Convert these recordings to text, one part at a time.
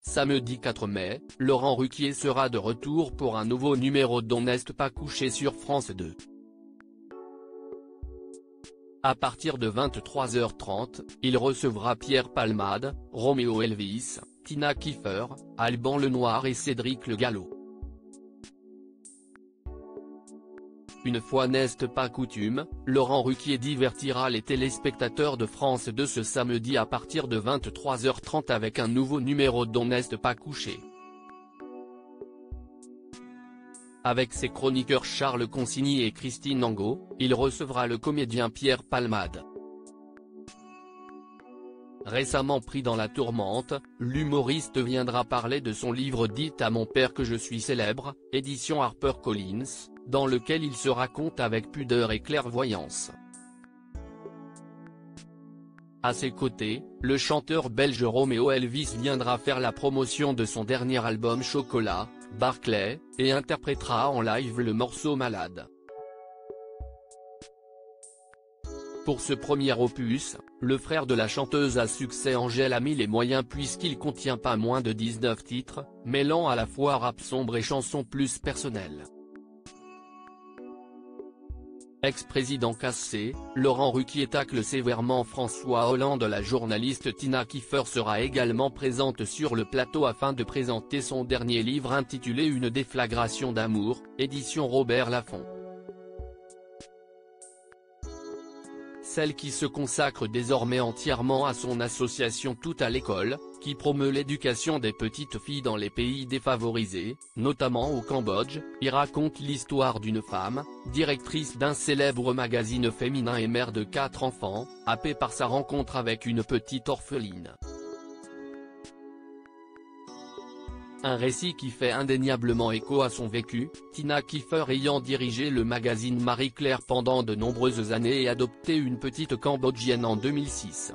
Samedi 4 mai, Laurent Ruquier sera de retour pour un nouveau numéro d'On n'est pas couché sur France 2. À partir de 23h30, il recevra Pierre Palmade, Roméo Elvis, Tina Kiefer, Alban Lenoir et Cédric Le Gallo. Une fois n'est pas coutume, Laurent Ruquier divertira les téléspectateurs de France 2 ce samedi à partir de 23h30 avec un nouveau numéro d'On n'est pas couché. Avec ses chroniqueurs Charles Consigny et Christine Angot, il recevra le comédien Pierre Palmade. Récemment pris dans la tourmente, l'humoriste viendra parler de son livre « Dites à mon père que je suis célèbre », édition HarperCollins, dans lequel il se raconte avec pudeur et clairvoyance. À ses côtés, le chanteur belge Roméo Elvis viendra faire la promotion de son dernier album Chocolat, Barclay, et interprétera en live le morceau Malade. Pour ce premier opus, le frère de la chanteuse à succès Angèle a mis les moyens puisqu'il contient pas moins de 19 titres, mêlant à la fois rap sombre et chansons plus personnelles. Ex-président cassé, Laurent Ruquier tacle sévèrement François Hollande. La journaliste Tina Kiefer sera également présente sur le plateau afin de présenter son dernier livre intitulé Une déflagration d'amour, édition Robert Laffont. Celle qui se consacre désormais entièrement à son association Tout à l'école, qui promeut l'éducation des petites filles dans les pays défavorisés, notamment au Cambodge, y raconte l'histoire d'une femme, directrice d'un célèbre magazine féminin et mère de 4 enfants, happée par sa rencontre avec une petite orpheline. Un récit qui fait indéniablement écho à son vécu, Tina Kiefer ayant dirigé le magazine Marie-Claire pendant de nombreuses années et adopté une petite Cambodgienne en 2006.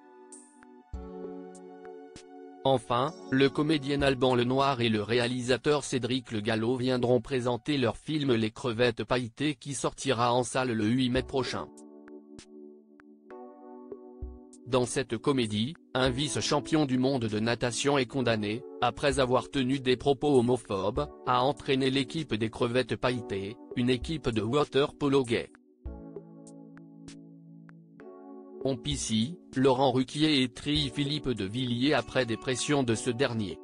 Enfin, le comédien Alban Lenoir et le réalisateur Cédric Le Gallo viendront présenter leur film Les crevettes pailletées qui sortira en salle le 8 mai prochain. Dans cette comédie, un vice-champion du monde de natation est condamné, après avoir tenu des propos homophobes, à entraîner l'équipe des crevettes pailletées, une équipe de water polo gay. On piscine, Laurent Ruquier étrille Philippe de Villiers après des pressions de ce dernier.